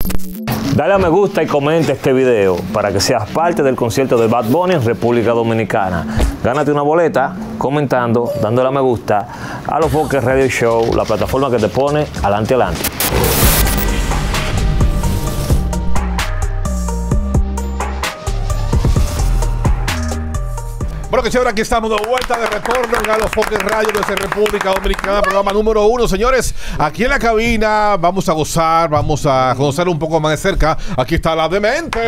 Dale a me gusta y comenta este video para que seas parte del concierto de Bad Bunny en República Dominicana. Gánate una boleta comentando, dándole a me gusta a Los Foques Radio Show, la plataforma que te pone adelante. Bueno, que chévere, aquí estamos de vuelta de retorno en Los Foques Radio desde República Dominicana, programa número 1. Señores, aquí en la cabina vamos a gozar, vamos a conocer un poco más de cerca. Aquí está la Demente.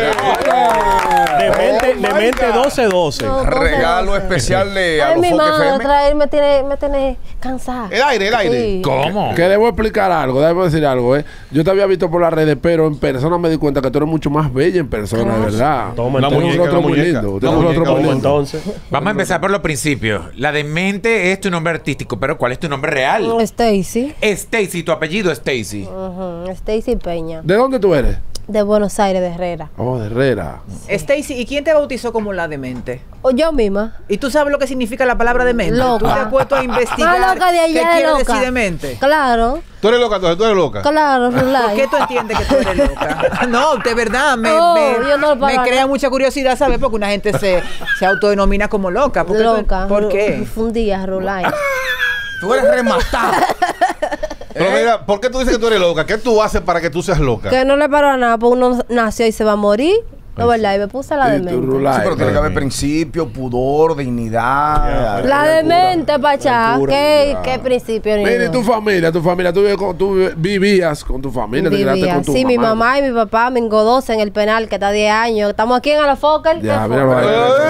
Demente 1212. No, regalo especial de Ay, a Los mi Foques madre, FM. otra vez me tiene cansada. El aire. Sí. ¿Cómo? Que debo explicar algo, debo decir algo, Yo te había visto por las redes, pero en persona me di cuenta que tú eres mucho más bella en persona, de verdad. Toma, La entonces. muñeca, Tienes un rostro la muy muñeca. lindo. La Tienes un rostro muñeca, muy Toma, lindo. entonces. Vamos a empezar por los principios. La Demente es tu nombre artístico, pero ¿cuál es tu nombre real? Stacy. Stacy, tu apellido es Stacy. Stacy Peña. ¿De dónde tú eres? De Buenos Aires, de Herrera. Oh, de Herrera. Stacy, ¿y quién te bautizó como la demente? O yo misma. ¿Y tú sabes lo que significa la palabra demente? Loca. ¿Tú te has puesto a investigar Más loca de allá qué de quiere loca. decir demente? Claro, Tú eres loca, tú eres loca. claro, ¿Por Rulay. qué tú entiendes que tú eres loca? No, de verdad, No, yo no me para crea mucha curiosidad saber porque una gente se autodenomina como loca. ¿Por qué? Loca. ¿Por qué? Fundía, Rulay. Tú eres rematada. Pero mira, ¿por qué tú dices que tú eres loca? ¿Qué tú haces para que tú seas loca? Que no le paró a nada, porque uno nació y se va a morir. No, ¿verdad? Y me puse la Y tú, demente. Rulay. Sí, pero tiene que haber principio, pudor, dignidad. La demente, Pachá. Altura, ¿Qué principio? ni Mira, y no? tu familia, tú vivías con tu familia, te quedaste Vivía. con tu Sí, mi mamá. mamá y mi papá me engodose en el penal, que está 10 años. Estamos aquí en Los Foques. Ya, ¿Qué míralo fue?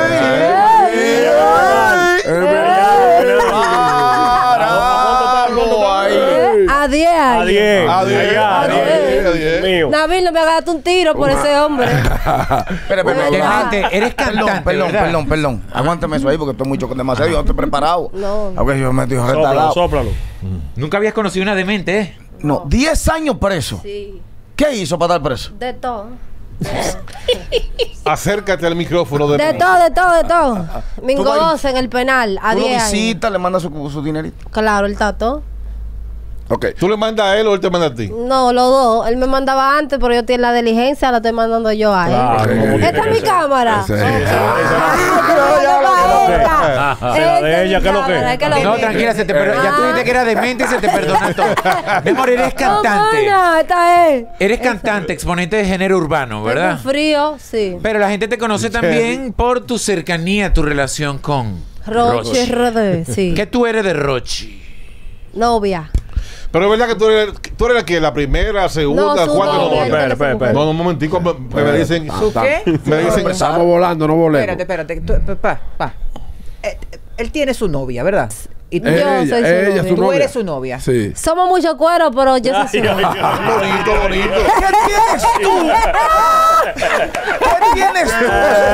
A 10 años. Adiós. Mío. Nabil, no me agarraste un tiro por ese hombre. Espera, Demente, eres cantante, ¿verdad? Perdón. Aguántame eso ahí porque estoy mucho demasiado. Yo no estoy preparado. No. A ver, yo me estoy Sóplalo, retardado. sóplalo. Nunca habías conocido una demente, ¿eh? No, 10 años preso. Sí, ¿Qué hizo para estar preso? de todo. Acércate al micrófono de De todo. Me Tú vas- engodose en el penal a Tú lo 10 años. visitas, le mandas su dinerito. Claro, el tato. Ok. ¿Tú le mandas a él o él te manda a ti? No, los dos. Él me mandaba antes, pero yo tengo la diligencia, la estoy mandando yo a él. Claro, como como ¿Esta tiene es que mi ser. cámara? Sí. Será de ella, ¿qué es lo que? No, tranquila, ya tú dijiste que era demente y se te perdona todo. Mi amor, eres cantante. No, esta es. Eres cantante, exponente de género urbano, ¿verdad? Tengo frío, sí. Pero la gente te conoce también por tu cercanía, tu relación con Roche RD, sí. ¿Qué tú eres de Rochi? Novia. Pero es verdad que tú eres la que la primera, segunda, No, su cuarta. novia, espera, él espera, tiene su espera. No, un momentico, me dicen. ¿Tú qué? Me dicen. Estamos volando, no volemos. Espérate. Él tiene su novia, ¿verdad? Y tú, Yo soy su ella novia. es su tú novia. eres su novia. Sí. Somos mucho cuero, pero yo soy su novia. Bonito. ¿Qué tienes tú? ¿Qué tienes tú?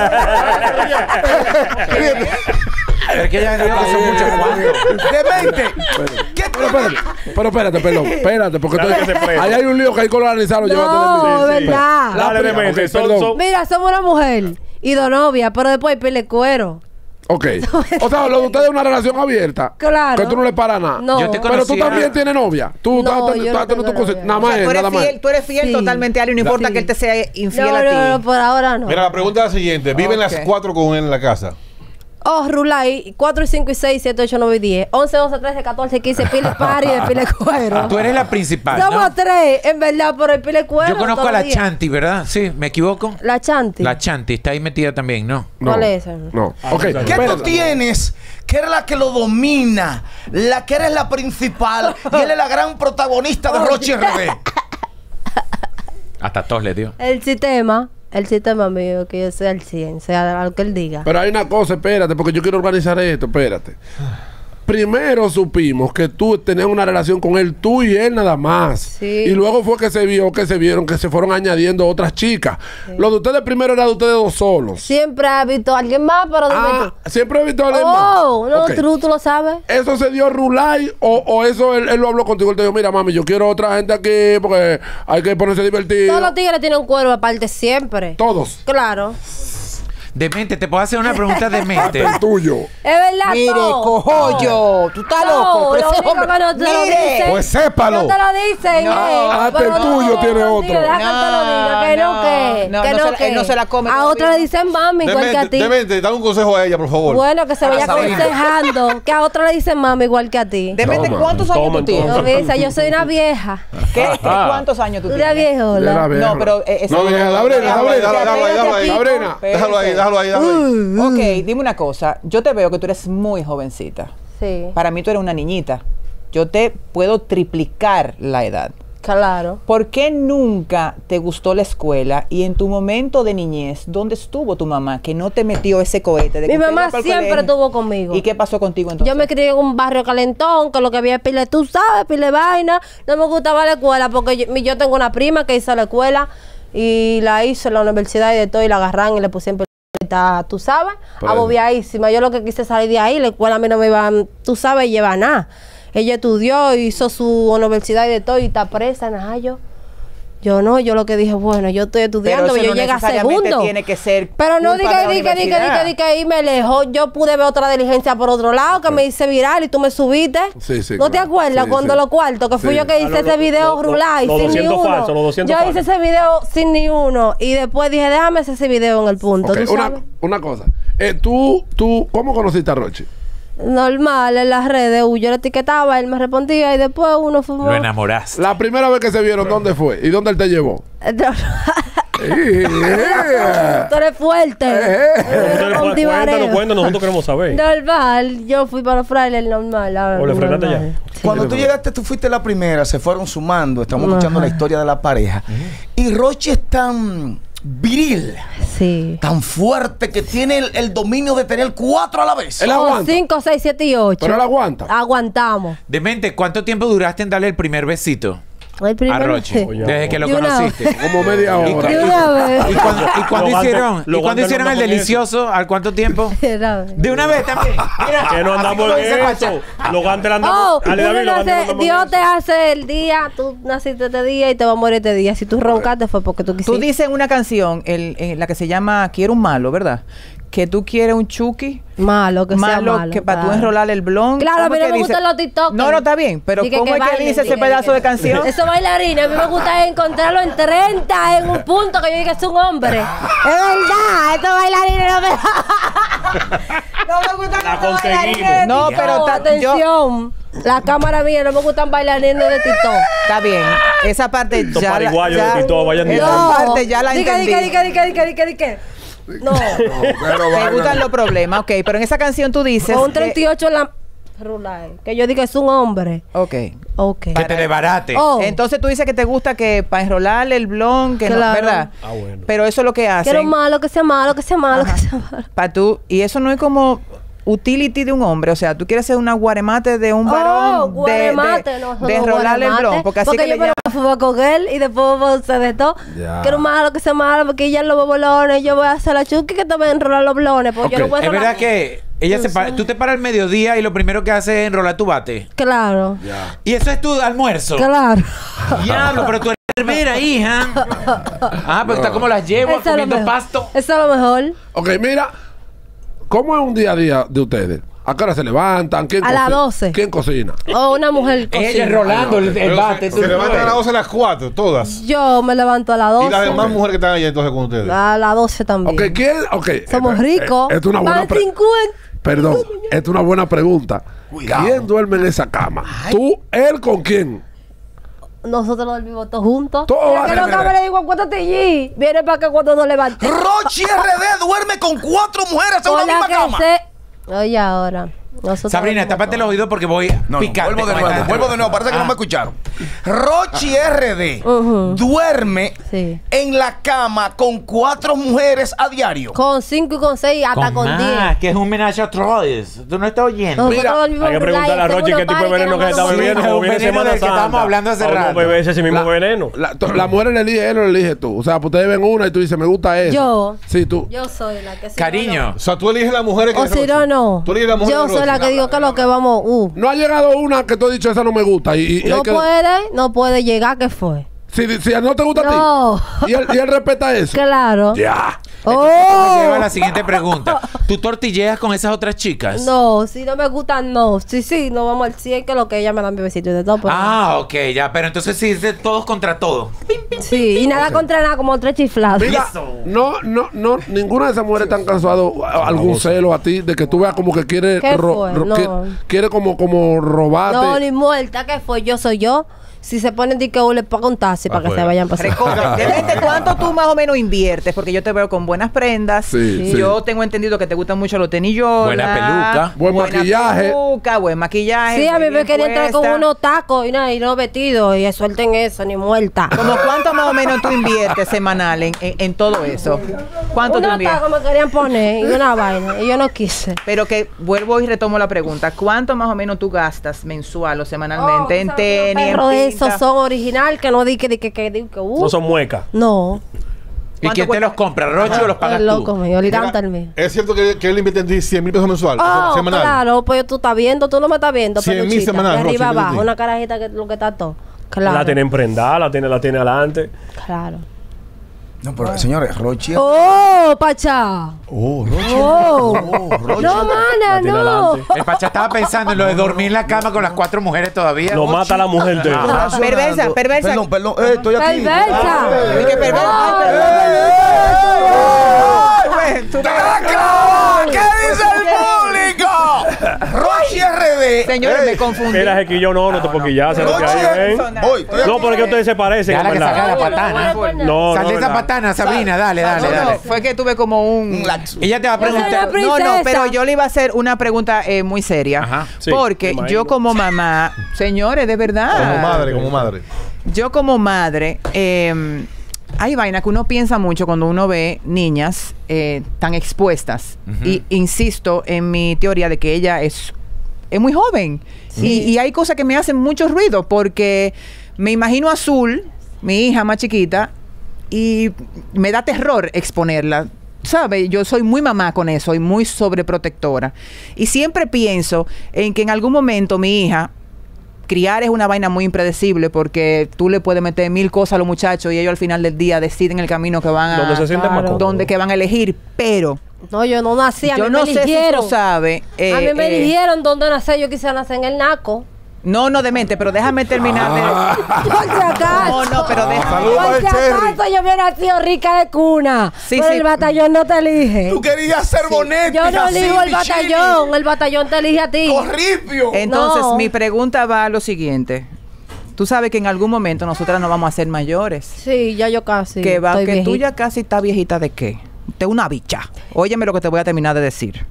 Es que ella dijo que son muchos cuantos. Demente. ¿Qué Pero espérate, porque Dale que se prenda. ahí hay un lío que hay que organizarlo. No, llévate de mí. verdad. Dale, demente. perdón. Mira, somos una mujer y dos novias, pero después pele cuero. Ok. O sea, lo de ustedes es una relación abierta. Claro. Que tú no le paras nada. No. Yo te Pero tú conocía- también tienes novia. Tú No, estás yo no teniendo tengo tu cosa. novia. Nada más, Tú nada más. eres fiel Sí. totalmente a él y no importa Sí. que él te sea infiel No, a ti. no, por ahora no. Mira, la pregunta es la siguiente. ¿Viven las Ok. 4 con él en la casa? Oh, Rulay, 4 y 5 y 6, 7, 8, 9 y 10. 11, 12, 13, 14, 15, pile party de pile cuero. Tú eres la principal, ¿no? Somos 3, en verdad, por el pile cuero. Yo conozco todos a la los días. Chanti, ¿verdad? Sí, ¿me equivoco? La Chanti. La Chanti está ahí metida también, ¿no? No. ¿Cuál es esa? No. Ok. ¿Qué tú espérate. tienes? Que eres la que lo domina, la que eres la principal y él es la gran protagonista de Rochi RD. Hasta tos le dio. El sistema mío, que yo sea el 100, sea lo que él diga. Pero hay una cosa, espérate, porque yo quiero organizar esto, espérate. Primero supimos que tú tenías una relación con él, tú y él nada más. Sí. Y luego fue que se vio, que se vieron, que se fueron añadiendo otras chicas. Lo de ustedes primero era de ustedes dos solos. Siempre ha visto a alguien más, pero dime Ah, tú. siempre he visto a alguien más. Oh, no, Ok. tú lo sabes. ¿Eso se dio Rulay o eso él lo habló contigo? Él te dijo, mira, mami, yo quiero otra gente aquí porque hay que ponerse divertido. Todos los tigres tienen un cuervo aparte siempre. Todos. Claro. Demente, te puedo hacer una pregunta demente. El tuyo. Es verdad. Mire, todo. cojollo, tú estás No, loco. Pero lo ese único hombre, que no te lo mire, dicen. Pues sépalo. No te lo dicen. No, hasta el tuyo tiene otro. Deja que te lo que. No, que no no, se la- que. él no se la come A todavía, otro le ¿no? dicen mami igual que a ti. Demente, dame un consejo a ella, por favor. Bueno, que se vaya Sabrina. aconsejando. Que a otro le dicen mami igual que a ti. Demente, Toma, ¿cuántos años toma, tú tienes? No, Misa, yo soy una vieja. ¿Cuántos años tú Una tienes? viejola. No, pero... No, Sabrina, Déjalo ahí, déjalo ahí. Sabrina. Déjalo ahí, déjalo ahí. Ok, dime una cosa. Yo te veo que tú eres muy jovencita. Sí, Para mí tú eres una niñita. Yo te puedo triplicar la edad. claro. ¿Por qué nunca te gustó la escuela y en tu momento de niñez, dónde estuvo tu mamá que no te metió ese cohete? De Mi que usted mamá iba para el siempre colegio? estuvo conmigo. ¿Y qué pasó contigo entonces? Yo me crié en un barrio calentón, que lo que había es pile, tú sabes, pile vaina. No me gustaba la escuela porque yo tengo una prima que hizo la escuela y la hizo en la universidad y de todo y la agarran y le pusieron pelota, tú sabes, abobiadísima. Yo lo que quise salir de ahí, la escuela a mí no me iba, tú sabes, lleva nada. Ella estudió, hizo su universidad y de todo y está presa, nada, yo no, yo lo que dije, bueno, yo estoy estudiando, Pero eso yo no llegué a necesariamente segundo. tiene que ser Pero no culpa de la universidad. diga y me lejos. Yo pude ver otra diligencia por otro lado que me hice viral y tú me subiste. Sí, sí, ¿No te claro. acuerdas Sí, cuando sí. los cuartos? Que fui Sí. yo que hice ese video rulay los sin ni 200 uno. falsos, los 200 yo falsos. hice ese video sin ni uno. Y después dije, déjame hacer ese video en el punto. Ok, ¿Tú sabes? una cosa. ¿Tú, ¿cómo conociste a Rochi? Normal, en las redes. Yo le etiquetaba, él me respondía y después uno fuimos. Lo enamoraste. La primera vez que se vieron, ¿dónde fue? ¿Y dónde él te llevó? Yeah. Tú eres fuerte. Cuéntanos, nosotros queremos saber. Normal, yo fui para los frailes normal. ¿O le frenaste normal. ya? Sí. Cuando tú llegaste, tú fuiste la primera, se fueron sumando, estamos escuchando la historia de la pareja. Y Rochi es tan viril, Sí. tan fuerte, que tiene el dominio de tener 4 a la vez. Él aguanta. 5, 6, 7 y 8. Pero él aguanta. Aguantamos. Demente, ¿cuánto tiempo duraste en darle el primer besito El a primer Rochi? sí. Desde que lo De una conociste. Como media hora. De una vez. ¿Y cuándo Lo hicieron, aguanta- ¿y lo cuándo aguanta hicieron no el con delicioso? ¿Al cuánto tiempo? De una vez. De una vez también. Mira, Que no así andamos como dice en Pacha. eso. Los gantes andamos. Oh, Dale, David, uno los gantes nace- andamos en Dios eso. te hace el día, tú naciste este día y te vas a morir este día. Si tú roncaste fue porque tú Tú quisiste. dices en una canción, la que se llama Quiero un malo, ¿verdad? Que tú quieres un chuki. Malo, que sea Malo, malo. que para tú claro. enrolarle el blon. Claro, a ¿Cómo mí es no que me dice? gustan los TikTok. No, no, está bien. Pero Dije ¿cómo es que bailen, dice ese dije, pedazo de canción? Esos bailarines, a mí me gusta encontrarlo en 30, en un punto que yo diga es un hombre. Es verdad, estos bailarines no me... no me gustan La estos conseguimos. bailarines de No, TikTok. pero atención. La cámara mía, no me gustan bailarines de TikTok. Está bien. Esa parte Estos ya la... pariguayos ya- de TikTok, vayan esa diciendo. parte ya la entendí. Dique. No, Me gustan los problemas, ok. Pero en esa canción tú dices... con un 38 en la... Rulay, que yo diga es un hombre. Ok. Ok. Que te desbarate. Oh, Entonces tú dices que te gusta que para enrolarle el blon, que no, Claro. ¿verdad? Ah, bueno. Pero eso es lo que hacen. quiero malo, que sea malo, que sea malo, Ajá. que sea malo. Para tú, y eso no es como utility de un hombre, o sea, tú quieres ser una guaremate de un varón guaremate, no, de enrolarle el blon, porque así que yo le me llaman. fui a con él y después vamos a hacer de todo. Ya. Quiero malo, que sea malo, porque ella los bolones, yo voy a hacer la chuki que te voy a enrolar los blones, porque yo no Ok. puedo Es enrolar. verdad que ella se para, tú te paras al mediodía y lo primero que hace es enrolar tu bate. Claro, Ya. Y eso es tu almuerzo. claro. Diablo, pero tú eres hermera, hija. Ah, pero está como las llevo Eso es lo comiendo mejor. pasto. Eso es lo mejor. Ok, mira. ¿Cómo es un día a día de ustedes? ¿A qué hora se levantan? ¿Quién A las cocina? 12. ¿Quién cocina? O una mujer Ella cocina. enrolando el Pero bate. se levantan a las 12 a las 4, todas. Yo me levanto a las 12. Y las demás mujeres que están allá entonces con ustedes. A las 12 también. Ok, ¿quién? Ok. Somos ricos. Esto es una buena Van pre- 50. Perdón, esto es una buena pregunta. ¿Quién duerme en esa cama? ¿Tú, él con quién? Nosotros dormimos todos juntos. Todo Mira va- que nunca me le digo, acuéstate allí. Viene para acá cuando nos levantemos. Rochi RD duerme con 4 mujeres en Con una la misma cama. que se... Oye, ahora. Nosotros Sabrina, dormimos tápate los todos. oídos porque voy No, picante. vuelvo de nuevo, parece que no me escucharon. Rochi RD duerme Sí. en la cama con 4 mujeres a diario. Con 5 y con 6 hasta con 10. que es un menaje a trois. Tú no estás oyendo. Nosotros Mira, dormimos Hay que en preguntarle a Rulay, Rochi qué hacemos tipo de unos veneno que se está parties bebiendo. Sí, Como un viene veneno Semana del que Santa. estábamos hablando hace Vamos a rato. beber ese mismo veneno. La mujer le elige él o le elige tú. O sea, pues ustedes ven una y tú dices, me gusta esa. Yo. Sí, tú. Yo soy la que si Cariño. O sea, tú eliges las mujeres que O si no, no. Tú eliges las mujeres Yo de soy la Rochi. que digo que lo que vamos. No ha llegado una que tú has dicho, esa no me gusta. Y hay No que- no puede llegar, ¿qué fue? Si no te gusta No. a ti. Y él respeta eso. Claro. Ya. Me lleva a la siguiente pregunta. ¿Tú tortilleas con esas otras chicas? No, si no me gustan, no. Sí, no vamos al 100, que lo que ella me dan bebecitos de todo. Ah, ok, ya. Pero entonces sí es de todos contra todos. Sí, y nada contra nada, como tres chiflados. Mira, no, ninguna de esas mujeres te han causado algún celo a ti de que tú veas como que quiere ¿Qué fue? No. quiere como robarte. No, ni muerta, ¿qué fue? Yo soy yo. Si se ponen de que le pago un taxi para que se vayan para Recoge. Depende cuánto tú más o menos inviertes, porque yo te veo con buenas prendas. Sí. Yo tengo entendido que te gustan mucho los tenillos. Buena peluca. Buen maquillaje. Sí, a mí me bien quería entrar con puesta. unos tacos y no vestidos y suelten eso, ni muerta. ¿Como cuánto más o menos tú inviertes semanal en todo eso? ¿Cuánto tú Unos inviertes? tacos me querían poner y una vaina y yo no quise. Pero que vuelvo y retomo la pregunta. ¿Cuánto más o menos tú gastas mensual o semanalmente en tenis, en Pero pinta? esos son original, que no di que No son muecas. No. ¿Y quién te los compra? ¿Rochi o los pagas Es tú? loco mío, levanta el mío. ¿Es cierto que él invierte en ti 100,000 pesos mensual? Oh, semanal. claro, pues tú estás viendo, tú no me estás viendo, 100,000 peluchita, semanal, de Rochi, arriba ¿qué abajo, te una carajita que lo que está todo. Claro. La tiene emprendada, la tiene adelante. Claro. No, pero señores, Rochi. ¡Oh, Pacha! Oh, Rochi. ¡Oh! No, mana, tiene no. adelante. El Pacha estaba pensando en lo de dormir en la cama con las 4 mujeres todavía. Lo mata la mujer de él. Perversa. Perdón, estoy aquí. ¡Perversa! Ay, qué perversa. ¿Qué dice el público? Rochi RD. Señores, me confundí. Mira, es que yo no te porque ya se lo que Rochi hay, ¿eh? Voy, estoy No, aquí. porque ustedes se parecen, Déjala en que saca la verdad. patana. No, Sal de esa verdad. patana, Sabrina. Dale. Fue que tuve como un laxo. Ella te va a Yo soy preguntar. la princesa. No, pero yo le iba a hacer una pregunta muy seria. Ajá. Sí, porque me imagino. yo como mamá, señores, de verdad. Como madre. Yo como madre, hay vaina que uno piensa mucho cuando uno ve niñas tan expuestas. Y insisto en mi teoría de que ella es muy joven. Y hay cosas que me hacen mucho ruido porque me imagino a Azul, mi hija más chiquita, y me da terror exponerla. ¿Sabe? Yo soy muy mamá con eso y muy sobreprotectora. Y siempre pienso en que en algún momento mi hija... Criar es una vaina muy impredecible porque tú le puedes meter 1000 cosas a los muchachos y ellos al final del día deciden el camino que van a... Donde se sienten más cómodos. donde que van a elegir. Pero No, yo no nací, a yo mí no me sé si eligieron. tú sabes... a mí me eligieron dónde nacer, yo quisiera nacer en el Naco. No, demente, pero déjame terminar de... Por si acaso. No, pero déjame... Saludos Por al si Cherry. acaso yo hubiera nacido rica de cuna. Sí, pero sí. el batallón no te elige. Tú querías ser boneta. Yo no elijo el batallón te elige a ti. Corripio. Entonces, No. mi pregunta va a lo siguiente. Tú sabes que en algún momento nosotras nos vamos a hacer mayores. Sí, ya yo casi. Que estoy tú viejita. ya casi estás viejita de qué? De una bicha. Óyeme lo que te voy a terminar de decir.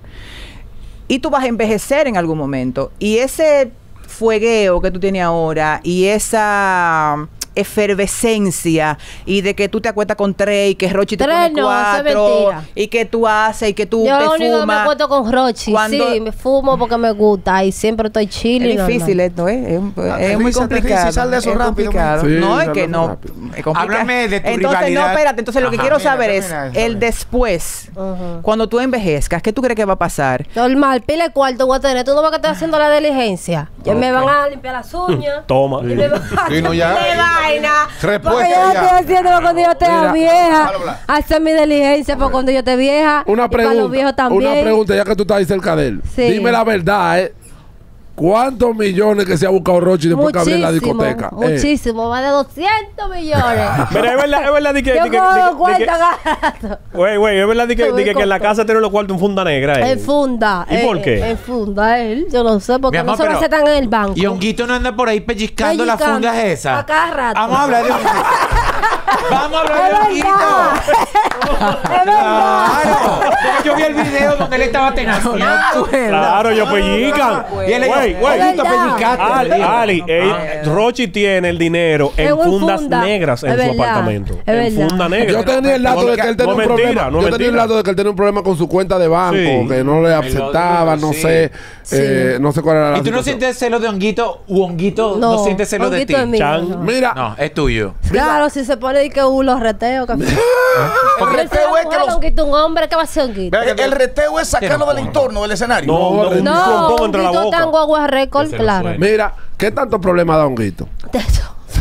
Y tú vas a envejecer en algún momento. Y ese fuegueo que tú tienes ahora y esa efervescencia y de que tú te acuestas con 3 y que Rochi te 3 pone no, eso es 4 mentira. y que tú haces y que tú Yo te lo único que me fumas. acuesto con Rochi. Cuando- Sí, me fumo porque me gusta y siempre estoy chile. Es difícil esto, ¿eh? Es muy complicado. Sal de eso es rápido. complicado. Sí, No, es sal que de eso no. rápido. Es complicado. Háblame de tu entonces, rivalidad. no, espérate. Entonces, lo que Ajá. quiero Termina, saber es termina eso, el dale. después. Cuando tú envejezcas, ¿qué tú crees que va a pasar? Normal, pile cuarto voy a tener. Tú no vas a estar haciendo la diligencia. Ya me van a limpiar las uñas. Toma. Y me van a Sí, no, ya. de vaina. Respuesta Porque yo lo ya. estoy haciendo para cuando yo esté Mira, vieja. habla. Hacer mi diligencia para cuando yo esté vieja. Una y para los viejos pregunta, también. una pregunta, ya que tú estás ahí cerca de él. Sí. Dime la verdad, ¿cuántos millones que se ha buscado Rochi después que abrió la Muchísimo, discoteca? muchísimo, más de 200 millones. Mira, es verdad de que... Yo cojo cuenta gato. Güey, es verdad de que, Estoy que en la contenta. casa tienen los cuartos en funda negra. En funda. ¿Y por qué? En funda, él. Yo no sé, porque Mi amor, no se pero- recetan en el banco. Y Honguito no anda por ahí pellizcando las Pellizcando. fundas esas. A cada rato. Vamos a hablar de Honguito. Vamos a hablar de Es Honguito. verdad. Es verdad. Claro. Porque yo vi el video donde él estaba tenaceando. Claro, ellos pellizcan. Y él le dijo, Güey, Honguito, Es verdad. pellizcaste. Ali, Rochi tiene el dinero en En un fundas funda. negras en Es su verdad. apartamento. Es En verdad. funda negra. Yo tenía el dato de que él tenía No un es problema. mentira, no Yo es tenía el mentira. dato de que él tenía un problema con su cuenta de banco, Sí. que no le aceptaba, dijo, no sí. sé, no sé cuál era la ¿Y tú no situación. sientes celos de Honguito u Honguito no sientes celos de ti? Honguito es mío, Chan. no. Mira, No, es tuyo. Claro, si se pone de que los reteos. Que... El reteo es que los... Honguito, un hombre que va a ser Honguito. El reteo es sacarlo del entorno, del escenario. No, un No, trompón entre la Honguito boca. está en Guagua Record, Que se lo claro. suene. mira, ¿qué tanto problema da Honguito? De eso.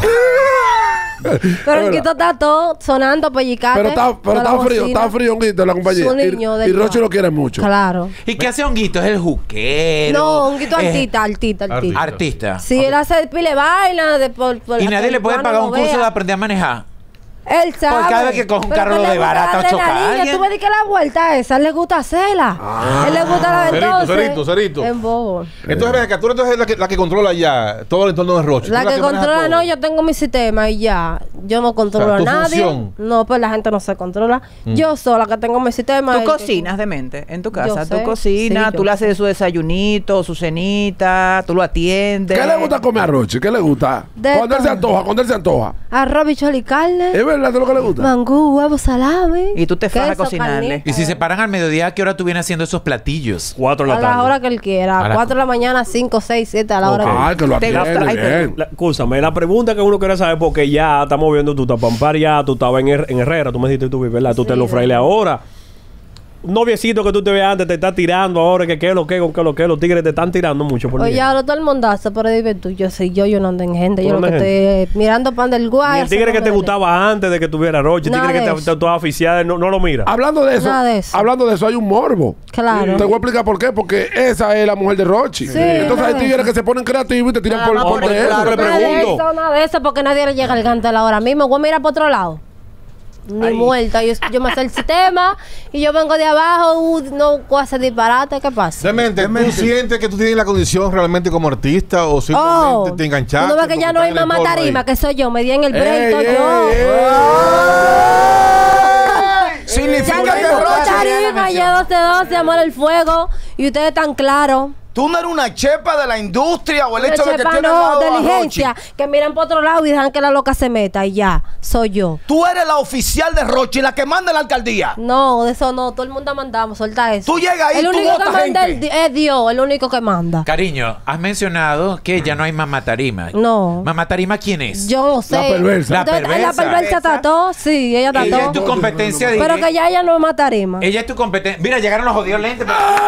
Pero el Honguito está todo sonando, pellicate. Pero está frío, Honguito, en la compañía. Su niño de Y Rochi ya. lo quiere mucho. Claro. ¿Y qué hace Honguito? ¿Es el juquero? No, Honguito Es artista. artista. Sí, él hace pile vaina por Y la nadie que le puede el pagar cubano un lo curso de vea. aprender a manejar. Él sabe. cada vez que coge un Pero carro que le de gusta barata la o choca a adrenalina. alguien. Tú me di que la vuelta esa, él le gusta hacerla. Él le gusta la entonces. Cerito. En bobo. Entonces, ven acá, tú eres la que controla ya todo el entorno de Rochi. La Tú que maneja controla, todo. no, yo tengo mi sistema y ya. Yo no controlo O sea, a tu nadie. función. No, pues la gente no se controla. Yo soy la que tengo mi sistema. Tú y- cocinas demente en tu casa. Yo Tú sé. cocinas, Sí, tú yo le haces su desayunito, su cenita, tú lo atiendes. ¿Qué le gusta comer a Rochi? ¿Qué le gusta? De Cuando él se todo. antoja. Arroz, bichuelo y carne. ¿Es verdad eso lo que le gusta? Mangú, huevo, salami. Y tú te fajas a queso, cocinarle. carnita. Y si se paran al mediodía, ¿a qué hora tú vienes haciendo esos platillos? 4 de A la la tarde. hora que él quiera. A la- 4 de la mañana, 5, 6, 7, a la hora que Ay, que lo Te atiende gusta- ay, bien. Escúchame, la pregunta que uno quiere saber, porque ya estamos viendo, tú estás Pampar ya, tú estabas en Herrera, tú me dijiste tú, ¿verdad? Tú estás en Los Frailes ahora. Un noviecito que tú te veas antes te está tirando ahora, que qué es lo que, con qué es lo que, los tigres te están tirando mucho por Oye, mí. ahora todo el mundazo, pero dime tú, yo no ando en gente. ¿Tú Yo no lo que andas estoy mirando pan del guay. Ni el tigre que te gustaba antes de que tuviera Rochi, el Nada tigre que de te eso. estaba oficial, no lo mira. Hablando de eso, Nada de eso. hay un morbo. Claro. Te voy a explicar por qué. Porque esa es la mujer de Rochi. Sí, Entonces nada hay de tigres eso. que se ponen creativos y te tiran por por de eso. claro, le Nada de pregunto. eso, nada de eso, porque nadie le llega al gantel ahora mismo. Voy a mirar por otro lado. Ni muerta. Yo me sé el sistema y yo vengo de abajo, no puedo hacer disparate. ¿Qué pasa? Demente, ¿tú sientes que tú tienes la condición realmente como artista o simplemente te enganchaste? Tú no ves que ya porque no hay está en el mamá entorno tarima, ahí? que soy yo. Me di en el break, Ey, soy ey, yo. ey. Significa Ya que no hay mamá Rochi tarima, ya 12-12, amor el fuego. Y ustedes están claros. tú no eres una chepa de la industria o el Una hecho de que chepa tienes no, al lado a diligencia, Rochi. que miran por otro lado y dejan que la loca se meta y ya, soy yo. Tú eres la oficial de Rochi, la que manda en la alcaldía. No, de eso no, todo el mundo mandamos, suelta eso. Tú llegas ahí, el tú único que botas manda gente. es Dios, el único que manda. Cariño, has mencionado que ya no hay mamá tarima. No. ¿Mamá tarima quién es? Yo no sé. La perversa. La Entonces, perversa. La perversa trató, sí, ella Ella es tu trató. competencia de... Pero que ya ella no es matarima. Ella es tu competencia. Mira, llegaron los jodidos lentes.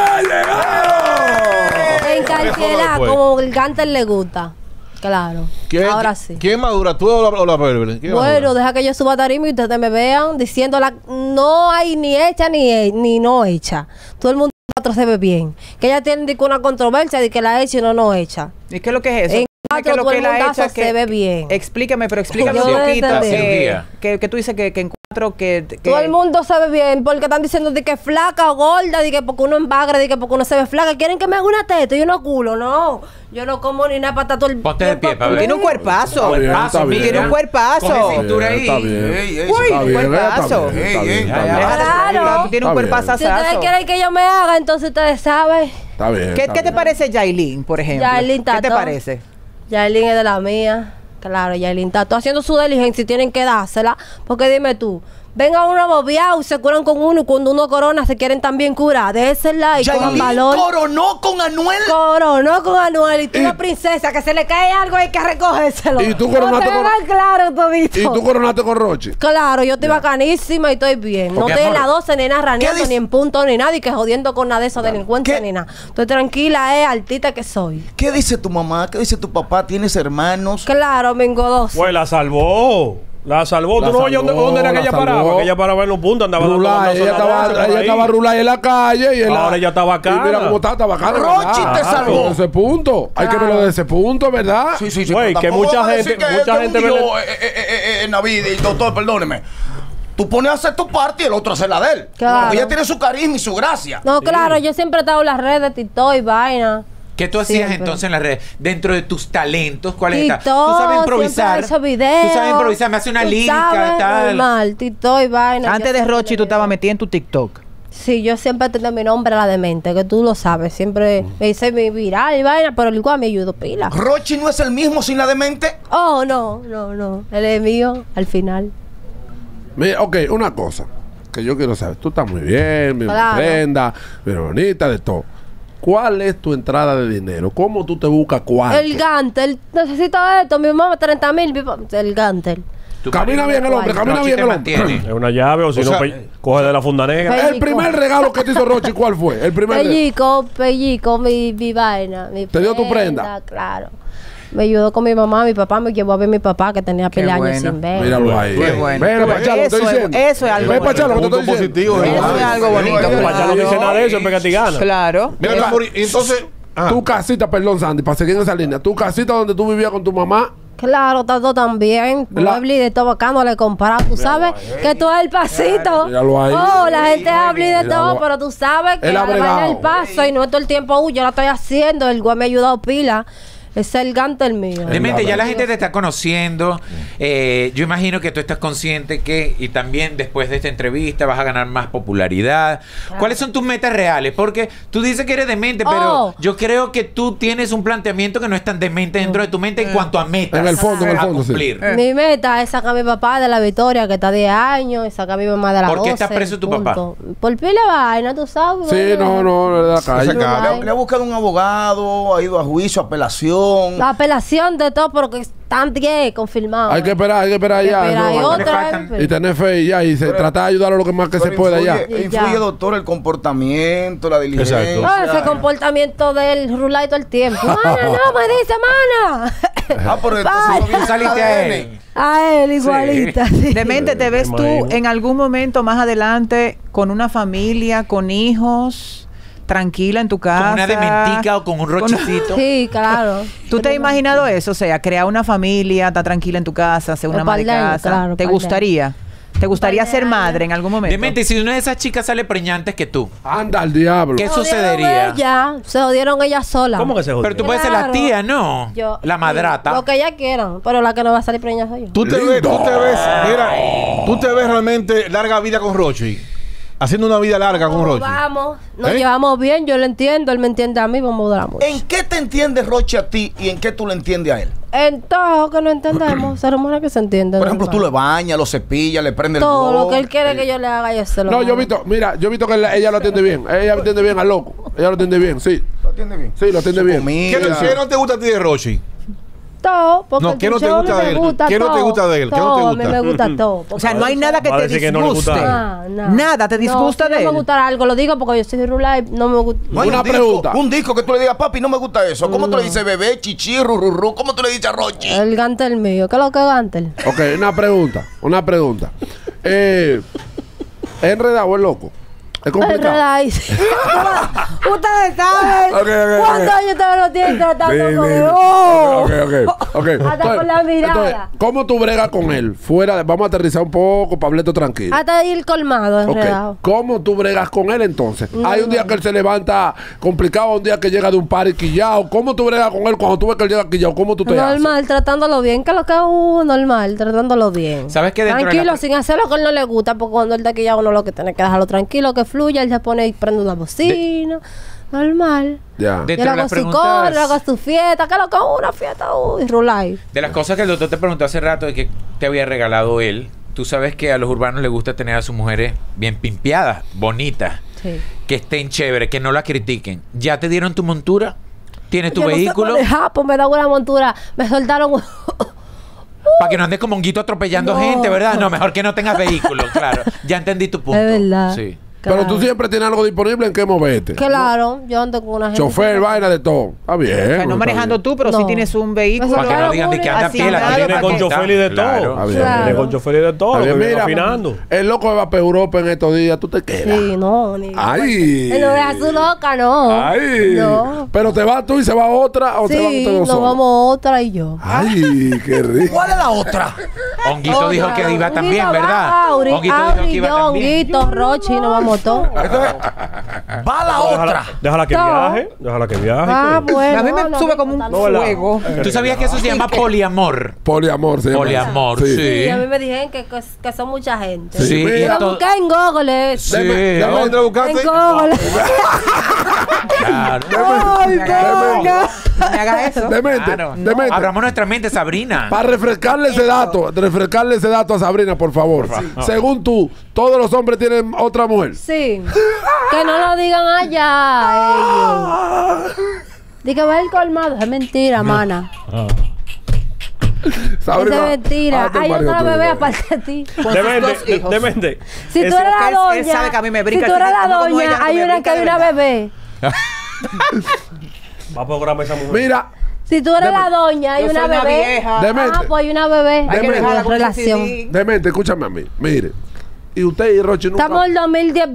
En cartera, pues. como el Gantel le gusta. Claro. Ahora sí. ¿Quién madura? ¿Tú o la perversa? ¿Quién Bueno, madura? deja que yo suba a tarima y ustedes me vean diciéndola, no hay ni hecha ni no hecha. Todo el mundo se ve bien. Que ella tiene de que una controversia de que la hecha y no hecha. ¿Y qué es lo que es eso? En ¿Qué es lo todo que el la mundazo hecha? se ve bien. Explícame, pero explícame Yo un no poquito. entendí. Que tú dices que en 4 que Todo el mundo se ve bien porque están diciendo de que flaca o gorda, de que porque uno embagre, de que porque uno se ve flaca. Quieren que me haga una teta y uno culo. No, yo no como ni nada para estar todo el Ponte de pie, para ver. tiene un cuerpazo. Está bien, Cuerpazo, está bien. mira. Tiene un cuerpazo. Coge cintura ahí. Está bien. Uy, Está bien, cuerpazo. está bien, está bien, Ya, está ya. bien. Claro. Tú tienes un Está bien. cuerpazo. Si ustedes quieren que yo me haga, entonces ustedes saben. Está bien. ¿Qué está te bien. parece Yailin, por ejemplo? Yailin ¿Qué te Tato. parece? Yailin es de la mía. Claro, Yailin está todo haciendo su diligencia y tienen que dársela. Porque dime tú, venga uno bobeado y se curan con uno y cuando uno corona se quieren también curar. Désela y cojan Yailin valor. coronó con Anuel. Coronó con Anuel y tú una princesa que se le cae algo hay que recogérselo. Y tú coronaste No te con- hagas claro todito. ¿Y tú coronaste con Rochi? Claro, yo estoy bacanísima y estoy bien. No Porque, estoy en amor, la 12 ni nada raneando, dice? ni en punto, ni nada, y que jodiendo con nada de esos delincuentes ¿Qué? ni nada. Estoy tranquila, altita que soy. ¿Qué dice tu mamá? ¿Qué dice tu papá? ¿Tienes hermanos? Claro, Mingo 12. Pues la salvó. La salvó. La ¿Tú no oyes salvó, dónde era que la ella salvó. paraba? Que ella paraba en los puntos, andaba dando Rulay, bandazos ella en la noche por estaba ahí. Rulay en la calle y Ahora ella está bacana. Y mira cómo está bacana. Rochi ¿verdad? te salvó. Desde ese punto. Hay que verlo desde ese punto, ¿verdad? Sí, Güey, pero que tampoco mucha vas a decir gente- que mucha un gente Dios, ve- Navid y doctor, perdóneme. Tú pones a hacer tu parte y el otro a hacer la de él. Claro. Ella tiene su carisma y su gracia. No, claro, yo siempre he estado en las redes, TikTok y vaina. ¿Qué tú hacías Siempre. entonces en las redes? Dentro de tus talentos, ¿cuáles están? TikTok, Tú sabes improvisar. siempre he hecho videos. Tú sabes improvisar, me hace una Tú lírica sabes, y tal. Normal, TikTok y vaina. Antes yo de siempre Rochi, tú estabas metida en tu TikTok. Sí, yo siempre tengo mi nombre a la demente, que tú lo sabes. Siempre me hice mi viral y vaina, pero el igual me ayudó pila. Rochi no es el mismo sin la demente. Oh, no. Él es mío al final. Mira, ok, una cosa que yo quiero saber. Tú estás muy bien, muy Claro. prenda, muy bonita, de todo. ¿Cuál es tu entrada de dinero? ¿Cómo tú te buscas cuarto? El Gantel, necesito esto, mi mamá 30,000, el Gantel. Tu Camina marido- bien el hombre, camina Rochi bien te el hombre. mantiene. Es una llave o si O no, sea, coge de la funda negra. Pe- El primer regalo que te hizo Rochi, ¿cuál fue? El primer regalo. Pellico, mi vaina. Mi ¿Te dio tu prenda? Claro. Me ayudó con mi mamá, mi papá me llevó a ver a mi papá que tenía Qué pila años bueno. sin ver. Míralo ahí. Qué bueno. Ven, Pachá, lo que estoy diciendo. Eso es algo Ven, Pachá, lo que te Punto estoy diciendo. positivo. Eso es algo bonito. Pachá no dice nada de eso, es pegatigana. Claro. Mira, mi amor, y entonces. Tu casita, perdón, Sandy, para seguir en esa línea. Tu casita donde tú vivías con tu mamá. Claro, está todo también. Mueble y de todo bacano le comprado. Tú sabes que tú es el pasito. Míralo ahí. Oh, la gente habla y de Míralo. todo, pero tú sabes que Él ha la vaina bregado. el paso y no es todo el tiempo, yo la estoy haciendo. El güey me ha ayudado pila. Ese es el gante el mío. Demente, ya la gente te está conociendo. Yo imagino que tú estás consciente que, y también después de esta entrevista, vas a ganar más popularidad. ¿Cuáles son tus metas reales? Porque tú dices que eres demente, pero yo creo que tú tienes un planteamiento que no es tan demente dentro de tu mente en cuanto a metas. En el fondo, a sí. cumplir. Mi meta es sacar a mi papá de la Victoria, que está 10 años, y sacar a mi mamá de la 12. ¿Por qué está preso tu papá? Por pila de vaina, tú sabes. Sí, no, de la calle. Le ha buscado un abogado, ha ido a juicio, apelación. La apelación de todo, porque están 10 confirmados. Hay que esperar ya. Pero hay no. otra. Y tener fe y ya. Y tratar de ayudarlo lo que más que se pueda ya. Y Influye, ya. doctor, el comportamiento, la diligencia. Exacto. Ese comportamiento del rulay todo el tiempo. Mana, no me dice, mana. Ah, pero entonces Tú saliste a él. A él igualita. Sí. Demente, ¿te ves Me tú imagino. en algún momento más adelante con una familia, con hijos, tranquila en tu casa? Con una dementica o con un rochecito. Sí, claro. ¿Tú te has imaginado eso? O sea, crear una familia, estar tranquila en tu casa, ser una ama de par de años, casa. claro, ¿Te par de gustaría? ¿Te gustaría par de ser años. madre en algún momento? Demente, si una de esas chicas sale preñante que tú, Anda al diablo. ¿qué Se jodieron sucedería? ella, se jodieron ella sola. ¿Cómo que se jodió? Pero tú puedes ser la Claro. tía, ¿no? Yo- La madrata. Lo que ella quieran, pero la que no va a salir preñada soy yo. Tú te ves, mira, tú te ves realmente larga vida con Rochi. Haciendo una vida larga con Rochi. Vamos, nos ¿Eh? llevamos bien, yo lo entiendo, él me entiende a mí, vamos a durar mucho. ¿En qué te entiende Rochi a ti y en qué tú le entiendes a él? En todo que no entendemos, ser humano que se entiende. Por ejemplo, tú le bañas, lo cepillas, le prendes el todo lo blog. que él quiere que yo le haga, yo se lo No, hago. yo he visto que ella lo atiende bien. Ella lo atiende bien al loco. Ella lo atiende bien, sí. ¿Lo atiende bien? Sí, lo atiende bien. ¿Qué no te gusta a ti de Rochi? Todo, porque No, el ¿qué no te show gusta me de él? gusta ¿Qué no te todo. gusta de él? ¿Qué no te Todo, gusta? A mí me gusta todo. O sea, no hay nada que Va a te decir que no le disguste. gusta. Nada te disgusta no, de si no él. me gusta algo, lo digo porque yo soy de Rulay, no me gusta. No hay Una un disco, pregunta. Un disco que tú le digas, papi, no me gusta eso. ¿Cómo tú le dices bebé, chichi, rururú? ¿Cómo tú le dices a Rochi? El gantel mío, ¿qué es lo que es gantel? Ok, una pregunta. ¿Es enredado el loco? ¿Es complicado? Rulay. Ustedes saben Ok, ok, cuántos ok. años ustedes lo tienen tratando Sí, con sí. él. Ok. Hasta con la mirada. ¿Cómo tú bregas con él? Vamos a aterrizar un poco, Pableto, tranquilo. Hasta ir colmado, Ok, enredado. ¿cómo tú bregas con él entonces? Hay un día que él se levanta complicado, un día que llega de un party quillao. ¿Cómo tú bregas con él cuando tú ves que él llega quillao? ¿Cómo tú te haces? Normal, tratándolo bien, que es lo que es normal, tratándolo bien. ¿Sabes qué? Dentro de Tranquilo, la- sin hacer lo que a él no le gusta, porque cuando él está aquí ya uno lo que tiene que dejarlo tranquilo, que fluya, él se pone y prende una bocina, normal. Ya. De- Yo Dentro le de hago las su preguntas- coro, le hago su fiesta, que es lo que es una fiesta, Rulay. De las cosas que el doctor te preguntó hace rato de que te había regalado él, tú sabes que a los urbanos les gusta tener a sus mujeres bien pimpeadas, bonitas, Sí. que estén chéveres, que no la critiquen. ¿Ya te dieron tu montura? ¿Tienes tu Yo vehículo? No sé manejar, pues me da una montura, me soltaron Para que no andes como un guito atropellando No. gente, ¿verdad? No, mejor que no tengas vehículo, claro. Ya entendí tu punto. Es verdad. Sí. Pero tú Claro. siempre tienes algo disponible en qué moverte. Claro, yo ando con una gente. Chofer, vaina de todo. Está bien. O sea, no está manejando bien. tú, pero sí No. tienes un vehículo. Para que no digan de que anda a pie, la Asignado tiene Viene para con que- chofer y de Claro. todo. Está bien. Claro. Viene con chofer y de todo. Está bien, que viene mira, afinando. el loco va para Europa en estos días, tú te quedas. Sí, no, ni. Ay. Él no deja su loca, no. Ay. No. Pero te vas tú y se va otra o te van Sí, ustedes dos nos solos? vamos otra y yo. Ay, qué rico. ¿Cuál es la otra? Honguito dijo que iba también, Honguito ¿verdad? va, Auri, Honguito dijo Auri, que iba yo, también. Honguito, Rochi, nos vamos todos. Va la otra. Déjala que No. viaje. Déjala que viaje. Ah, pues. bueno. A mí me no, sube no, como un no, No, ¿verdad? fuego. ¿Tú sabías que eso se llama poliamor? Poliamor se llama. Poliamor, sí. Sí, a mí me dijeron que son mucha gente. Sí, Sí, y mira. Lo esto- busqué en Google eso. Sí. ¿Ya lo entré a buscarte? En Google. Claro. Ay, venga. No me hagas eso. Demente, Claro. demente. Abramos nuestra mente, Sabrina. Para refrescarle ese dato a Sabrina, por favor. Según tú, todos los hombres tienen otra mujer. Sí. Que no lo digan allá ellos. Di que va el colmado. Es mentira, mana. Sabrina, Es mentira. hazte un Hay marido otra tuyo. bebé aparte de ti. Con sus Demente, dos hijos. demente. Si tú Eso eres que la él doña, sabe que a mí me si brinca tú el eres la chiquito, como ella, doña, no hay me una brinca que hay de una verdad. bebé. Va a programar esa mujer. Mira, Si tú eres la doña, hay Yo una soy una bebé. vieja. Demente. Pues hay una bebé. Hay que Demente. dejarla con ese relación. CD. Demente, escúchame a mí. Mire. Y usted y Rochi nunca... Estamos en el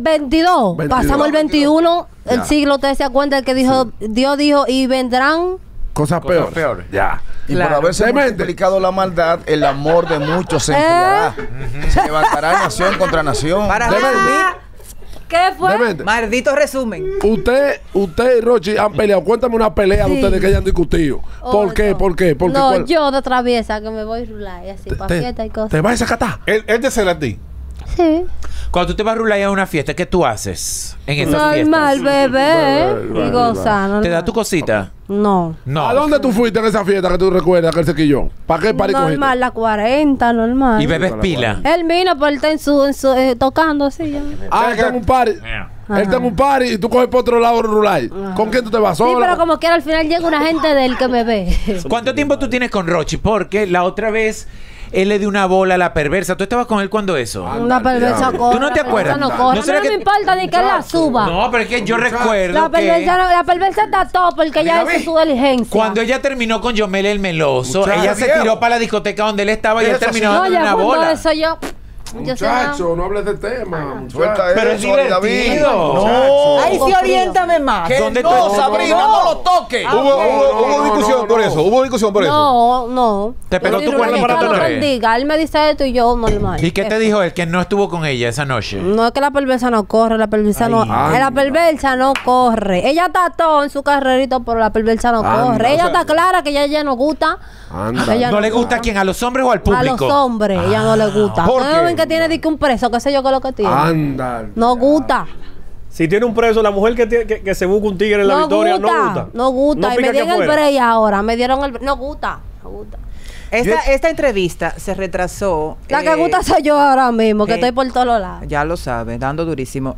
2022. 22. Pasamos el 21. El Ya. siglo, ustedes se acuerdan el que dijo, Dios dijo, y vendrán. Cosas peores. Ya. Y Claro. por haberse Demente. multiplicado la maldad, el amor de muchos se enfriará. Se levantará nación contra nación. Para Demente. resumir, ¿Qué fue? Demente. maldito resumen. Usted y Rochi han peleado. Cuéntame una pelea de Sí. ustedes que hayan discutido. Oh, ¿Por qué? no. ¿Por qué? ¿Por qué? No, ¿Cuál? yo de traviesa que me voy a rular y así, para fiesta y cosas. ¿Te vas a sacatar? Él te cela a ti. Sí. Cuando tú te vas a rular a una fiesta, ¿qué tú haces en esas Normal, fiestas? bebé. Y gozar. ¿Te da tu cosita? No. No. ¿A dónde tú fuiste en esa fiesta que tú recuerdas, aquel sequillón? ¿Para qué party cogiste? Normal, la 40, normal. Y bebes pila. Él vino, pero él está tocando así ya. Ah, él está en un party. Él está en un party y tú coges por otro lado rular. ¿Con quién tú te vas Sí, solo? pero como quiera, al final llega una gente de él que me ve. ¿Cuánto tiempo tú tienes con Rochi? Porque la otra vez él le dio una bola a la perversa. ¿Tú estabas con él cuando eso? Una perversa corre. ¿Tú no te la acuerdas? perversa No corre. ¿No No, será me que- importa ni que él la suba. No, pero es que yo recuerdo La perversa, que la perversa está todo porque ella hizo su diligencia. cuando ella terminó con Yomel el Meloso, Muchacho, ella se viejo. tiró para la discoteca donde él estaba y él Eso terminó sí. No, dándole ya una cuando bola. eso yo sé nada. Muchacho, no hables de tema. Suelta muchacho. Pero es eso, David. divertido. No. Ahí sí, oriéntame más. Que ¿Dónde no, tú- Sabrina, no lo toques. Hubo discusión por eso. Hubo discusión por eso. No. Te pegó Yo tu cuerno digo, para que lo tener. bendiga. Él me dice esto y yo normal. ¿Y qué te dijo él? Que no estuvo con ella esa noche. No es que la perversa no corre, la perversa no. La perversa no corre. Ella está todo en su carrerito, pero la perversa no Anda, corre. Ella o sea- está clara que ella no gusta. Anda. Ella ¿No le gusta a quién? ¿A los hombres o al A público? los hombres, ella no le gusta. ¿por ¿Ustedes qué? ven que tiene de que un preso, qué sé yo qué es lo que tiene? Anda. No gusta. Si tiene un preso, la mujer que se busca un tigre en la No victoria, gusta. no gusta. No gusta. No Y pica me aquí dieron el afuera. break ahora. Me dieron el no gusta. No gusta. Esta entrevista se retrasó. La que gusta soy yo ahora mismo, que eh, estoy por todos los lados. Ya lo sabe, dando durísimo.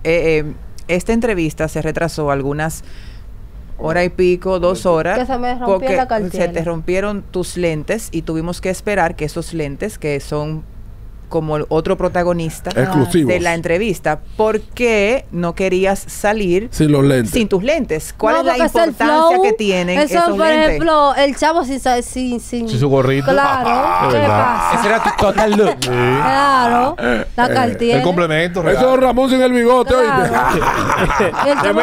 Esta entrevista se retrasó algunas hora y pico, 2 horas. Que se me rompió porque la cartera. se te rompieron tus lentes y tuvimos que esperar que esos lentes, que son como el otro protagonista Exclusivos. de la entrevista, ¿por qué no querías salir Sin los lentes. sin tus lentes? ¿Cuál No, es la porque es el importancia flow. que tienen Eso, esos por lentes? ejemplo, el chavo sin Sin su gorrito. Claro. ¿Qué pasa? Ese era tu total look. Claro. La cartiera. El complemento. Eso regalo. es Ramón sin el bigote, Claro. oíste. Y el chavo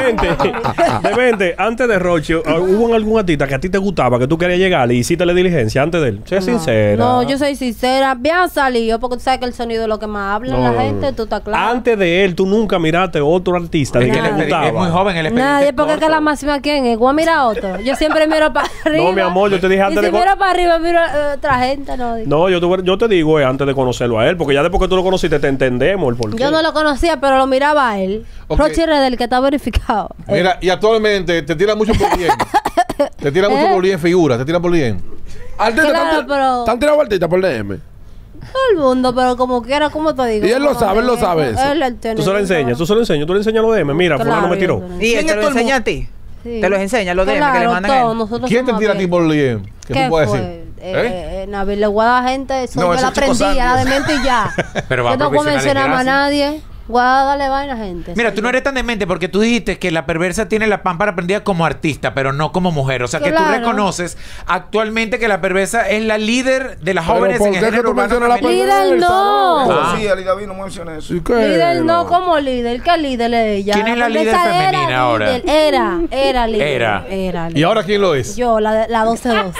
Demente, antes de Rochi, ¿hubo algún artista que a ti te gustaba, que tú querías llegar y hiciste la diligencia antes de él? Sé sincera. No, yo soy sincera. Bien salido, porque tú sabes que el sonido es lo que más habla No. la gente, tú estás claro. Antes de él, tú nunca miraste otro artista de Es que que te el expediente gustaba. es muy joven, el expediente Nadie, es porque es que corto. la máxima quién es. Voy a mirar a otro. Yo siempre miro para arriba. No, mi amor, yo te dije y antes si de miro para arriba, miro a otra gente, no. No, yo te digo antes de conocerlo a él, porque ya después que tú lo conociste te entendemos el porqué. Yo no lo conocía, pero lo miraba a él. Ok. Rochi Redel, que está verificado. Mira, y actualmente te tira mucho por bien. Te tira mucho por bien figura. Te tira por bien. Artista, Claro, pero- ¿te han tirado artista por DM? Todo el mundo, pero como quiera, ¿cómo te digo? Y él lo No, sabe, él lo sabe eso. Él tiene Tú se lo enseñas, tú le enseñas los DM. Mira, fulano me tiró. ¿Y él te lo enseña a ti? Sí. Te los enseña, los DM que le Claro, mandan a todo, él. nosotros ¿Quién te somos tira a ti bien. por bien? ¿Qué ¿Qué tú puedes fue? decir? Nabil le guarda gente, eso No, yo ese la Chico aprendí, Sandy, ya la ese. de mente y ya. Pero va yo no a puedo profesional mencionar más a gracias. nadie. Guárdale vaina, gente. Mira, tú no eres tan demente porque tú dijiste que la perversa tiene la pámpara prendida como artista, pero no como mujer. O sea, que tú Claro. reconoces actualmente que la perversa es la líder de las Pero jóvenes ¿por en qué el que género tú urbano mencionas la femenino. Líder no. Ah. Sí, Ali David, no menciona eso. ¿Y qué? Líder no como líder. ¿Qué líder es ella? ¿Quién es la líder Esa era femenina ahora? líder, Era líder. Era. ¿Y ahora quién lo es? Yo, la 12-12.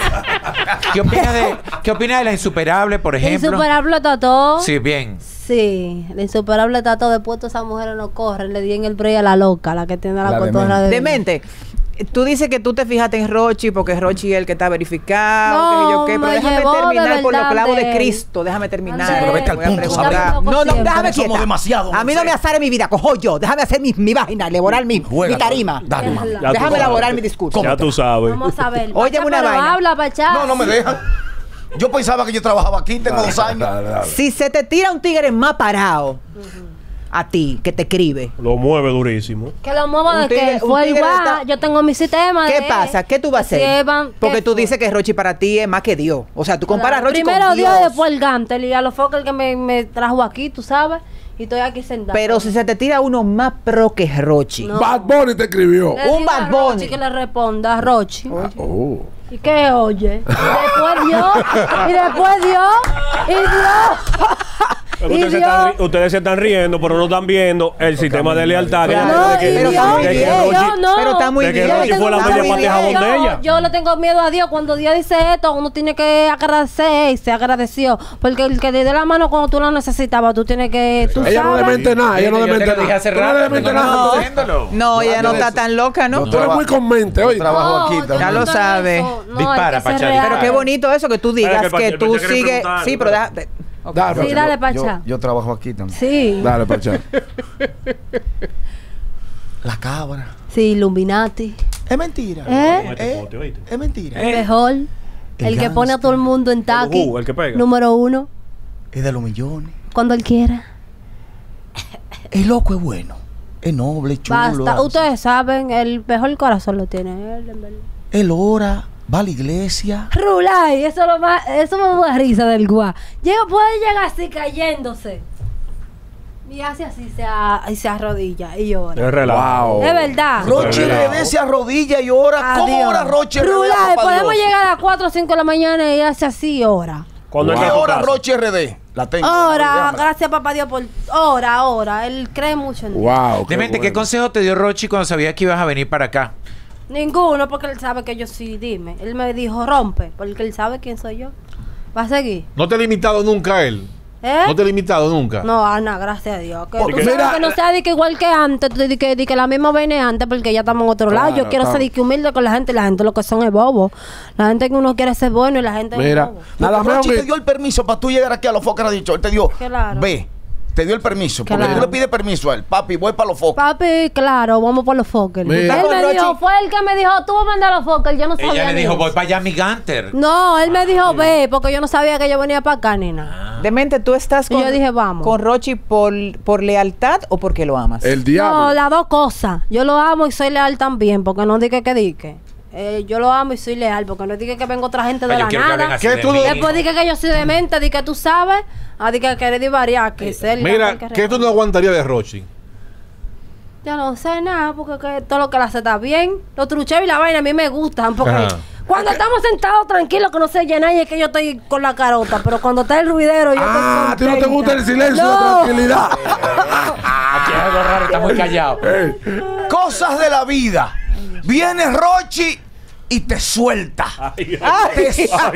¿Qué opinas de la insuperable, por ejemplo? Insuperable Tató. Sí, bien. Sí, la insuperable Tató. Después todas esas mujeres no corren. Le di en el break a la loca, la que tiene la La cotorra de. Demente. Tú dices que tú te fijaste en Rochi porque Rochi es el que está verificado, No, que yo qué, pero me déjame llevó de terminar con los verdad clavos de de él. Cristo, déjame terminar. Sí, pero vete al Voy a punto, preguntar. Sabrina. No, Siempre. déjame Somos quieta. demasiado, A mí no me azare mi vida, cojo yo, déjame hacer mi vaina, elaborar mi Juega, tarima. dale, Es mami. la- Ya tú Déjame sabes. elaborar mi discurso. Ya tú sabes. Vamos a ver. Óyeme Pacha, una pero vaina. habla, Pacha. No, no me dejan. Yo pensaba que yo trabajaba aquí, tengo 2 años. Si se te tira un tigre más parado a ti, que te escribe, Lo mueve durísimo. Que lo muevo Un de tigre- que un fue tigre igual. está- Yo tengo mi sistema. ¿qué de- pasa? ¿Qué tú vas a hacer? Llevan- Porque ¿qué tú fue? dices que Rochi para ti es más que Dios. O sea, tú comparas a Rochi Primero con Dios Dios. y después el Gantel. Y a los focos el que me trajo aquí, tú sabes. Y estoy aquí sentada. Pero si se te tira uno más pro que Rochi. No. Bad Bunny te escribió. Le un digo a Bad Bunny. Rochi que le responda a Rochi. Oh. ¿Y qué oye? Y después Dios. Ustedes se están riendo, pero no están viendo el sistema de lealtad. Claro. Pero está muy bien. Rochi fue la media pata de jabón de ella. Yo le tengo miedo a Dios. Cuando Dios dice esto, uno tiene que agradecer y se agradeció. Porque el que te dé la mano cuando tú la necesitabas, tú tienes que. Ella no le mente nada. Ella no le mente nada. hace rato. No le mente nada. No, ella no está tan loca, ¿no? Tú eres muy con mente, oye. Trabajo aquí yo también. Ya lo sabe. Dispara, Pachá. Pero qué bonito eso que tú digas Espera, que que tú Pachá quiere sigues. preguntar. Sí, pero déjate. Dale, Sí, dale, Pacha. Yo trabajo aquí también. Sí. Dale, Pacha. La cabra. Sí, Illuminati. Es mentira. Es mentira. El mejor. El que pone a todo el mundo en taque. El que pega. Número 1. Es de los millones. Cuando él quiera. El loco es bueno. Es noble, chulo. Basta. Ustedes saben, el mejor corazón lo tiene él, en verdad. Él ora, va a la iglesia. Rulay, eso me da risa del guá. Puede llegar así cayéndose. Y hace así, se arrodilla y llora. Es relajo. Wow. Es verdad. Roche RD se arrodilla y ora. ¿Cómo Adiós. ora Roche RD? Rulay, papá podemos Dios? llegar a las 4 o 5 de la mañana y hace así y ora. Cuando ¿Qué entra a tu hora casa. Roche RD? La tengo. Ora, gracias papá Dios por... Ora. Él cree mucho en Dios. Wow. Demente, ¿qué consejo te dio Rochi cuando sabía que ibas a venir para acá? Ninguno, porque él sabe que yo sí, dime. Él me dijo rompe, porque él sabe quién soy yo. ¿Va a seguir? ¿No te ha limitado nunca él? ¿Eh? ¿No te ha limitado nunca? No, Ana, gracias a Dios. Que, Porque tú sabes mira, que no sea de que igual que antes, de que la misma viene antes, porque ya estamos en otro lado. Yo quiero ser de que humilde con la gente lo que son es bobo. La gente que uno quiere ser bueno y la gente Mira, es bobo. nada Porque menos Rochi te que. dio el permiso para tú llegar aquí a los Focas Radio Show. Él te dio, Claro. ve, te dio el permiso. Porque Claro. tú le pides permiso a él. Papi, voy para los Focas. Papi, claro, vamos por los Fokker. Él Mira. me dijo, fue el que me dijo, tú vas a mandar a los Fokker. Yo no sabía. Ella le ni dijo, eso. voy para allá, mi Gunter. No, él me dijo, ve, porque yo no sabía que yo venía para acá ni nada. Demente, ¿tú estás Y yo dije, vamos. con Rochi por lealtad o porque lo amas? El diablo. No, las dos cosas. Yo lo amo y soy leal también, porque no dije que dije. Yo lo amo y soy leal, porque no dije que venga otra gente de Yo la quiero que hablen nada. así ¿Qué de tú mí. Después dije que yo soy demente, dije que tú sabes, dije que eres divariar, que es él. Mira, ¿qué tú no aguantarías de Rochi? Yo no sé nada, porque que todo lo que la hace está bien. Los trucheos y la vaina a mí me gustan, porque Ajá. cuando estamos sentados tranquilos, que no se llena y es que yo estoy con la carota, pero cuando está el ruidero, yo Ah, a ti estoy no te gusta el silencio, No. la tranquilidad. Aquí es algo raro, está muy callado. Cosas de la vida. Viene Rochi y te suelta. Te deja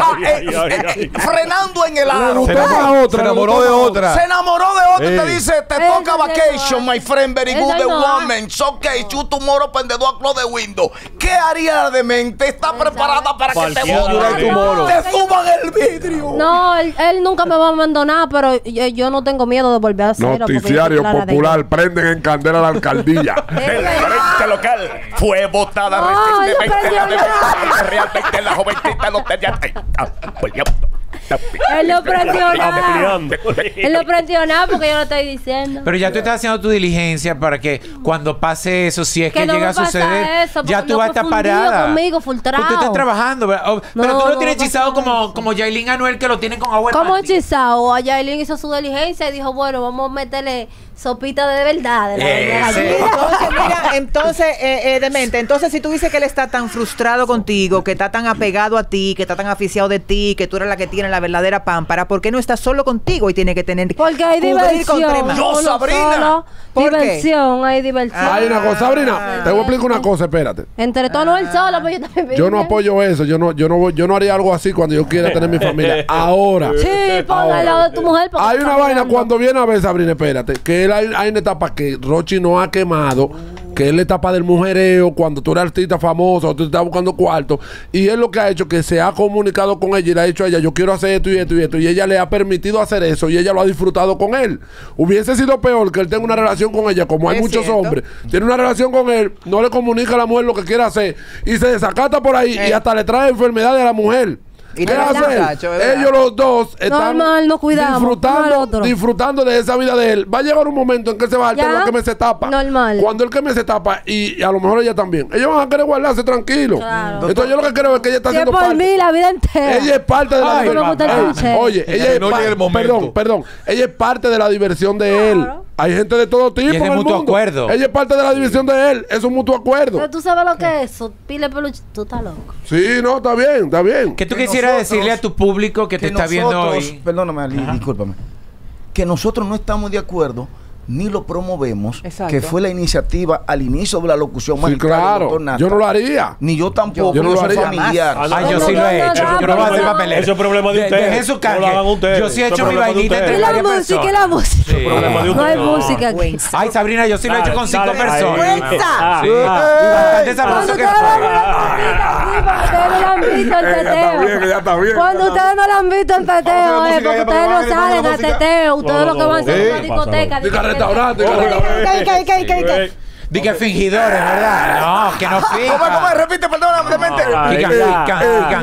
frenando en el aro. Se enamoró de otra. Se enamoró de otra y te dice, te Ese toca no vacation, hay. my friend, very Ese good, the no hay. woman. It's okay, you tomorrow open the door, close the window. ¿Qué haría la demente? Está preparada para que te Cualquiera boten. de tu Te suban el vidrio. No, él nunca me va a abandonar, pero yo no tengo miedo de volver a hacerlo. porque yo soy Noticiario clara de popular, prenden en candela la alcaldía. ello. Frente local fue votada No, yo recientemente la perdí de realmente la jovencita no tenía. Él lo presiona. Ampliando. Él lo presiona porque yo lo estoy diciendo. Pero ya tú estás haciendo tu diligencia para que cuando pase eso, si es que Que no llega me a pasa suceder, eso, porque ya tú no vas a estar fue fundido parada. conmigo, filtrado. Pues tú estás trabajando, ¿verdad? Pero tú No, lo tienes no hechizado pasa como, eso. como Yailin Anuel, que lo tienen con agua de Como pastilla. hechizado, a Yailin hizo su diligencia y dijo, bueno, vamos a meterle sopita de verdad. De la Ese. gallina. Entonces, Demente, entonces si tú dices que él está tan frustrado contigo, que está tan apegado a ti, que está tan aficiado de ti, que tú eres la que tiene la verdadera pámpara, ¿por qué no está solo contigo y tiene que tener Porque hay cubrir con diversión. crema? Yo, uno Sabrina. solo. ¿Por qué? Diversión, hay diversión. Hay una cosa, Sabrina, te voy a explicar una cosa, espérate. Entre todos no él solo, pero yo también. Yo no apoyo eso, yo no haría algo así cuando yo quiera tener mi familia. Ahora. Sí, ponga al lado de tu mujer. porque Hay está una vaina mirando. cuando viene a ver, Sabrina, espérate, que él hay una etapa que Rochi no ha quemado, que es la etapa del mujereo, cuando tú eres artista famoso, tú estás buscando cuarto, y él lo que ha hecho que se ha comunicado con ella y le ha dicho a ella, yo quiero hacer esto y esto y esto, y ella le ha permitido hacer eso, y ella lo ha disfrutado con él. Hubiese sido peor que él tenga una relación con ella, como hay Es muchos cierto. hombres, tiene una relación con él, no le comunica a la mujer lo que quiere hacer, y se desacata por ahí, y hasta le trae enfermedades a la mujer. Y ¿Qué te hace él? muchacho, ¿verdad? Ellos los dos están Normal, nos cuidamos, uno al otro. disfrutando de esa vida de él. Va a llegar un momento en que se va a Ya. alterar lo que me se tapa. Normal. Cuando el que me se tapa, y a lo mejor ella también. Ellos van a querer guardarse tranquilo. Claro. Entonces yo lo que creo es que ella está Si es haciendo por parte. mí la vida entera. Ella es parte de la Ay, me gusta el diversión. cliché. Oye, ella es no llegue el momento. perdón. Ella es parte de la diversión de él. Claro. Hay gente de todo tipo. Y es de en el mutuo mundo. acuerdo. Ella es parte de la división de él. Es un mutuo acuerdo. Pero tú sabes lo que es eso. Pile peluche. Tú estás loco. Sí, no, está bien, está bien. ¿Qué tú Que quisieras nosotros- decirle a tu público que te está viendo nosotros- hoy? Perdóname, Ali, discúlpame. Que nosotros no estamos de acuerdo ni lo promovemos, Exacto. que fue la iniciativa al inicio de la locución Sí, magistral del claro. doctor Nata. Yo no lo haría. Ni yo tampoco, Yo no lo soy haría. familiar. Ah, Ay, yo sí lo he hecho. Yo no voy a hacer papelera. Eso es problema de ustedes. Dejen su No lo hagan canje. ustedes. Yo sí he Eso es hecho mi problema de vainita ustedes. entre Y la varias música, y personas. la música. Sí. Problema de No hay ustedes. música aquí. Ay, Sabrina, yo sí lo he hecho con 5 Dale, personas. ¡Vergüenza! Sí. Bastante sabroso Cuando que ustedes fue. no lo han visto en teteo. ella está bien. Cuando ustedes no lo han visto en teteo, Vamos a la música porque ya, ustedes no vamos a la salen a música. teteo. Ustedes lo que van a hacer es una Sí. discoteca. Diga restaurante. Di que fingidores, ¿verdad? No, que no ¿Cómo es? fincan. Repite, perdóname, de mente. Fican, fican, fican,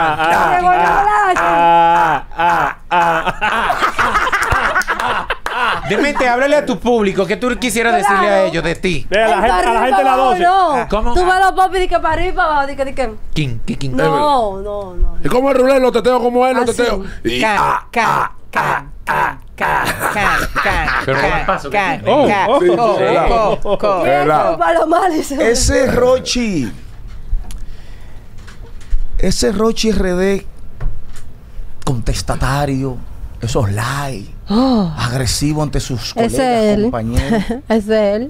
Demente, háblale a tu público. ¿Qué tú quisieras decirle a ellos de ti? Ve, a la gente la 12. No. ¿Cómo? Tú ves los popis de que para arriba y para abajo. De que. King, king, king. No, no, no. ¿Y cómo es Rulé? Los teteos, ¿cómo es los Así. teteos? Y, Pero buen paso que tiene. Para lo mal. Ese Rochi RD contestatario, esos likes, agresivo ante sus Ese colegas, es él. compañeros. Es él.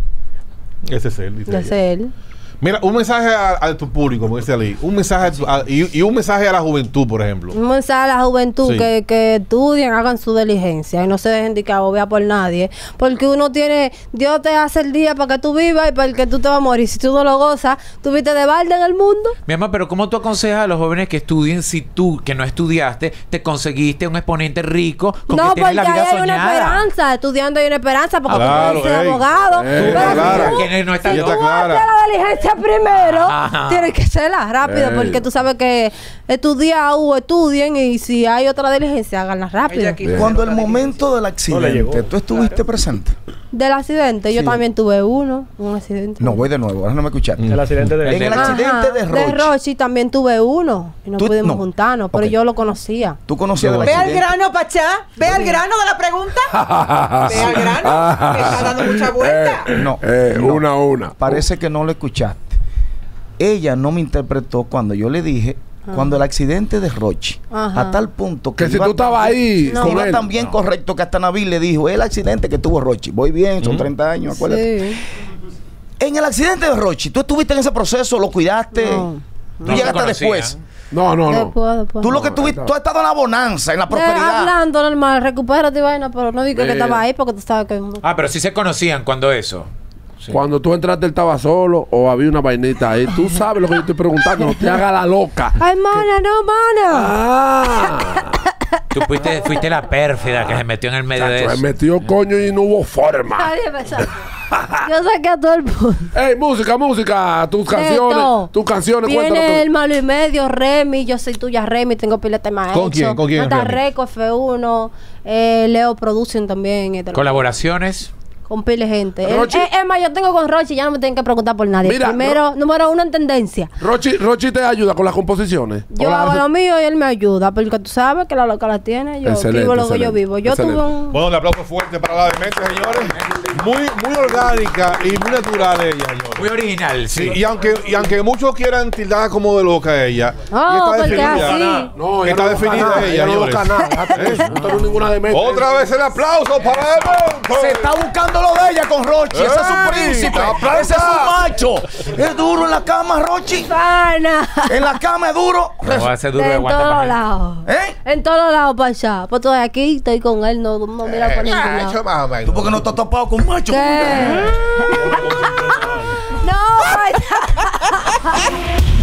Ese es él, dice Es ella. él. Mira, un mensaje a tu público, como dice Ali. Un mensaje y un mensaje a la juventud, por ejemplo. Un mensaje a la juventud Sí. que estudien, hagan su diligencia y no se dejen de que agobiar por nadie. Porque uno tiene, Dios te hace el día para que tú vivas y para el que tú te vas a morir. Si tú no lo gozas, tú viste de balde en el mundo. Mi amor, pero ¿cómo tú aconsejas a los jóvenes que estudien si tú, que no estudiaste, te conseguiste un exponente rico con No, que porque tienes la ahí vida hay una soñada? esperanza. Estudiando hay una esperanza porque Claro, tú puedes ser ey. abogado. Ey, Pero claro. si tú, Que no está Ella tú está haces clara. la diligencia primero, Ajá. tienes que hacerla rápido. Ey. Porque tú sabes que estudiar o estudien y si hay otra diligencia, háganla rápido. Cuando el momento del llegó. accidente, ¿tú estuviste presente? Del accidente, yo Sí. también tuve un accidente. No, voy de nuevo, ahora no me escuchaste. El accidente de En el Ajá, accidente de Rochi. Rochi también tuve uno y no Tú- pudimos no. juntarnos, pero Ok. yo lo conocía. ¿Tú conocías del Ve al accidente? grano, Pachá. Ve al grano de la pregunta. Ve al grano. Que está dando mucha vuelta. No, Una a una. parece que no lo escuchaste. Ella no me interpretó cuando yo le dije, cuando el accidente de Rochi, Ajá. a tal punto que Que si iba tú estabas tan bien- ahí No. con iba él. tan bien correcto que hasta Nabil le dijo, el accidente que tuvo Rochi. Voy bien, son 30 años, acuérdate. Sí. En el accidente de Rochi, tú estuviste en ese proceso, lo cuidaste. No. Tú No se llegaste conocían. después. No. Después. Tú lo que tuviste, tú has estado en la bonanza, en la prosperidad. Hablando normal, recupérate y vaina, pero no digo que estaba ahí porque tú sabes que... Ah, pero sí se conocían cuando eso. Sí. Cuando tú entraste, él estaba solo o había una vainita ahí. Tú sabes lo que yo estoy preguntando. No te hagas la loca. Ay, mana, no, mana. Ah. Tú fuiste la pérfida que se metió en el medio de Se eso. metió coño y no hubo forma. Nadie me sabe. Yo saqué a todo el mundo. Ey, música, tus todo. canciones, cuéntanos. Viene el malo y medio, Remy, yo soy tuya, Remy, tengo pileta más ¿Con quién? ¿Con quién es Nata Remy? Reco, F1, Leo Producen también. Colaboraciones. Con pile de gente. Rochi. Es más, yo tengo con Rochi, ya no me tienen que preguntar por nadie. Mira, Primero, número uno en tendencia. Rochi te ayuda con las composiciones. Yo ¿O las hago hace- lo mío y él me ayuda, porque tú sabes que la loca la tiene. Yo Excelente, vivo lo que yo excelente, vivo. Yo excelente. tuve un... Bueno, un aplauso fuerte para la demente, señores. Muy orgánica y muy natural ella, señores. Muy original, sí. Y aunque muchos quieran tildar como de loca ella, Oh, y porque está así. definida. No, Está ella no definida busca nada, ella, no señores. busca nada. Déjate eso, no tengo ninguna demente. Otra vez el aplauso para Demente. Se está buscando lo de ella con Rochi. Ese es su ¡Ey! príncipe. ¡Aplauda! Ese es su macho. Es duro en la cama, Rochi. Pana. En la cama es duro. No va a ser duro de En aguantar todos para él. lados. ¿Eh? En todos lados para allá. Pues estoy aquí, estoy con él, no mira por ningún Eso lado. más o menos. ¿Tú por qué no estás topado con macho? ¿Qué? No, vaya.